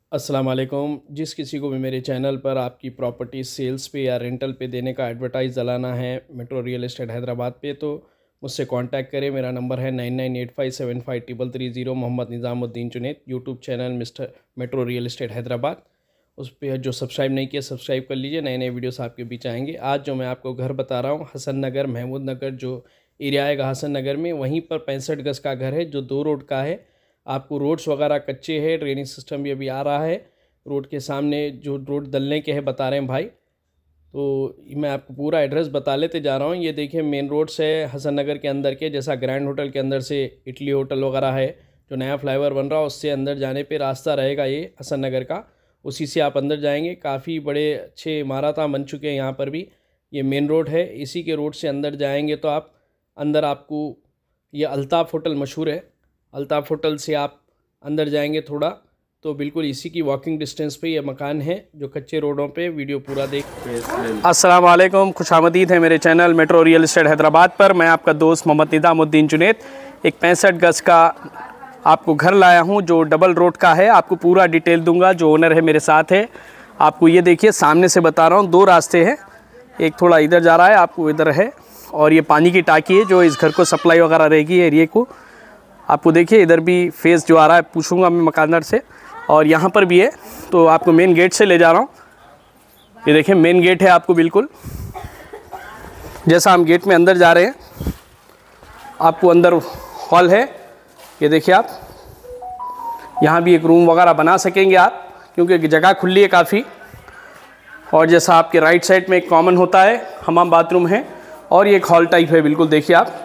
अस्सलाम वालेकुम। जिस किसी को भी मेरे चैनल पर आपकी प्रॉपर्टी सेल्स पे या रेंटल पे देने का एडवर्टाइज़ डलाना है मेट्रो रियल एस्टेट हैदराबाद पे, तो मुझसे कांटेक्ट करें। मेरा नंबर है 9985753330। Mohammed Nizamuddin Junaid. YouTube channel mister metro real estate Hyderabad, उस पर जो सब्सक्राइब नहीं किया सब्सक्राइब कर लीजिए। नए नए वीडियोस आपके बीच आएंगे। आज जो मैं आपको घर बता रहा हूँ हसन नगर महमूद नगर जो एरिया आएगा हसन नगर में, वहीं पर 65 गज़ का घर है जो 2 रोड का है। आपको रोड्स वगैरह कच्चे हैं, ड्रेनेज सिस्टम भी अभी आ रहा है। रोड के सामने जो रोड डलने के हैं बता रहे हैं भाई, तो मैं आपको पूरा एड्रेस बता लेते जा रहा हूँ। ये देखिए मेन रोड से हसन नगर के अंदर के, जैसा ग्रैंड होटल के अंदर से इटली होटल वगैरह है, जो नया फ्लाईओवर बन रहा है उससे अंदर जाने पे रास्ता रहेगा ये हसन नगर का। उसी से आप अंदर जाएंगे। काफ़ी बड़े अच्छे इमारत बन चुके हैं यहाँ पर भी। ये मेन रोड है, इसी के रोड से अंदर जाएंगे तो आप अंदर आपको ये अल्ताफ़ होटल मशहूर है। अल्ताफ़ होटल से आप अंदर जाएंगे थोड़ा तो बिल्कुल इसी की वॉकिंग डिस्टेंस पे ये मकान है जो कच्चे रोडों पे। वीडियो पूरा देख। अस्सलाम वालेकुम, खुशामदीद है मेरे channel metro real estate Hyderabad पर। मैं आपका दोस्त मोहम्मद निज़ामुद्दीन जुनैद। एक 65 गज़ का आपको घर लाया हूँ जो डबल रोड का है। आपको पूरा डिटेल दूंगा। जो ओनर है मेरे साथ है। आपको ये देखिए सामने से बता रहा हूँ, 2 रास्ते हैं। एक थोड़ा इधर जा रहा है, आपको इधर है, और ये पानी की टाँकी है जो इस घर को सप्लाई वगैरह रहेगी एरिए को। आपको देखिए इधर भी फेस जो आ रहा है, पूछूंगा मैं मकानदार से, और यहाँ पर भी है। तो आपको मेन गेट से ले जा रहा हूँ। ये देखिए मेन गेट है आपको बिल्कुल। जैसा हम गेट में अंदर जा रहे हैं, आपको अंदर हॉल है। ये देखिए आप यहाँ भी एक रूम वगैरह बना सकेंगे आप, क्योंकि जगह खुली है काफ़ी। और जैसा आपके राइट साइड में एक कॉमन होता है, हमाम बाथरूम है, और ये एक हॉल टाइप है बिल्कुल। देखिए आप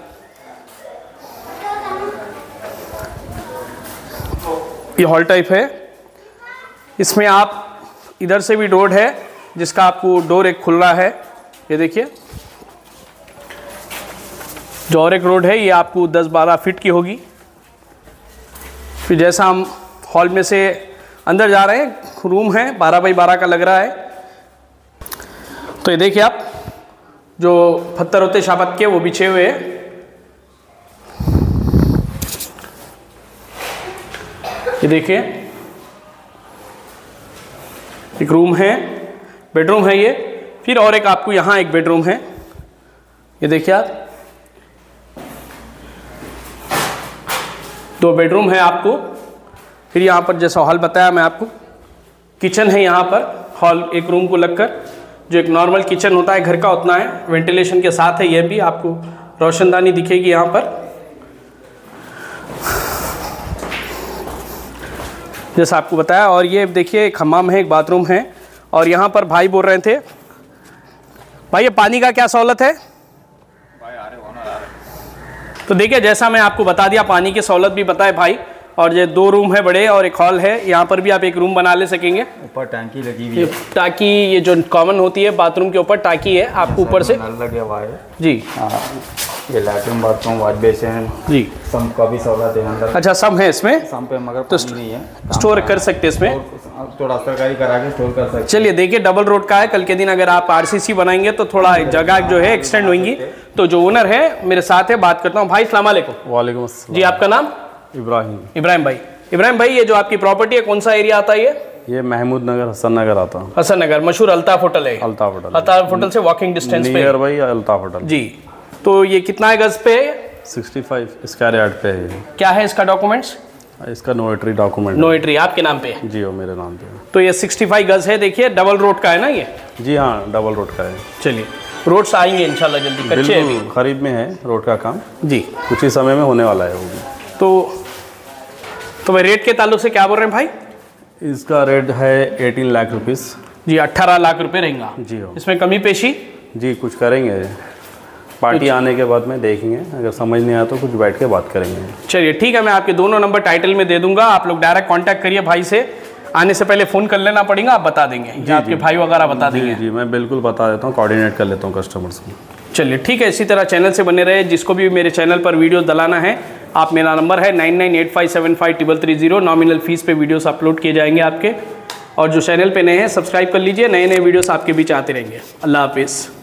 ये हॉल टाइप है। इसमें आप इधर से भी डोर है जिसका आपको डोर एक खुल रहा है। ये देखिए जो और एक रोड है ये आपको 10-12 फीट की होगी। फिर जैसा हम हॉल में से अंदर जा रहे हैं, रूम है 12 बाई 12 का लग रहा है। तो ये देखिए आप जो पत्थर होते शाबत के वो बिछे हुए हैं। ये देखिए एक रूम है, बेडरूम है ये। फिर और एक आपको यहाँ एक बेडरूम है। ये देखिए आप 2 बेडरूम है आपको। फिर यहाँ पर जैसा हॉल बताया मैं आपको, किचन है यहाँ पर। हॉल एक रूम को लगकर जो एक नॉर्मल किचन होता है घर का उतना है, वेंटिलेशन के साथ है। ये भी आपको रोशनदानी दिखेगी यहाँ पर जैसा आपको बताया। और ये देखिए एक हमाम है, एक बाथरूम है। और यहाँ पर भाई बोल रहे थे, भाई ये पानी का क्या सहूलत है? भाई आ रहे। तो देखिए जैसा मैं आपको बता दिया, पानी की सहूलत भी बताए भाई। और ये 2 रूम है बड़े और एक हॉल है। यहाँ पर भी आप एक रूम बना ले सकेंगे। ऊपर टांकी लगी हुई है। टांकी ये जो कॉमन होती है बाथरूम के ऊपर टांकी है आपको ऊपर से लगे हुआ है जी। ये लैट्रिन बाथरूम वॉश बेसिन जी, सब का भी सहूलत है अंदर। अच्छा सब है इसमें, सब पे, मगर तो नहीं है। स्टोर कर सकते हैं इसमें, थोड़ा सरकारी करा के स्टोर कर सकते। चलिए देखिए डबल रोड का है। कल के दिन अगर आप आरसीसी बनाएंगे तो थोड़ा जगह जो है एक्सटेंड होंगी। तो जो ओनर है मेरे साथ है, बात करता हूँ। भाई अस्सलाम वालेकुम। वालेकुम अस्सलाम जी। आपका नाम? इब्राहिम भाई। इब्राहिम भाई ये जो आपकी प्रॉपर्टी है कौन सा एरिया आता है? ये महमूद नगर हसन नगर आता है। हसन नगर मशहूर अल्ताफ होटल है। अल्ताफ होटल से वॉकिंग डिस्टेंस पे नियर बाई अल्ताफ होटल जी। तो ये कितना गज पे? 65 स्क्वायर यार्ड पे है। क्या है इसका डॉक्यूमेंट्स? इसका no entry document. No entry आपके नाम पे? जी वो मेरे नाम पे। तो ये 65 गज है। देखिए डबल रोड का है ना ये? जी हाँ डबल रोड का है। चलिए रोड्स आएंगे इंशाल्लाह जल्दी। कच्चे अभी करीब में है रोड का काम जी, कुछ ही समय में होने वाला है वो भी। तो मैं रेट के ताल्लुक से क्या बोल रहे हैं भाई? इसका रेट है 18 लाख रुपीस जी। 18 लाख रुपए रहेगा जी। हो इसमें कमी पेशी जी कुछ करेंगे, पार्टी आने के बाद में देखेंगे। अगर समझ नहीं आया तो कुछ बैठ के बात करेंगे। चलिए ठीक है, मैं आपके दोनों नंबर टाइटल में दे दूंगा। आप लोग डायरेक्ट कांटेक्ट करिए भाई से। आने से पहले फ़ोन कर लेना पड़ेगा, आप बता देंगे जी, आपके भाई वगैरह बता देंगे। जी मैं बिल्कुल बता देता हूँ, कोऑर्डिनेट कर लेता हूँ कस्टमर्स को। चलिए ठीक है, इसी तरह चैनल से बने रहे। जिसको भी मेरे चैनल पर वीडियो डलाना है, आप मेरा नंबर है 9985753330। नॉमिनल फ़ीस पे वीडियोस अपलोड किए जाएंगे आपके। और जो चैनल पे नए हैं सब्सक्राइब कर लीजिए, नए नए वीडियोस आपके बीच आते रहेंगे। अल्लाह हाफिज़।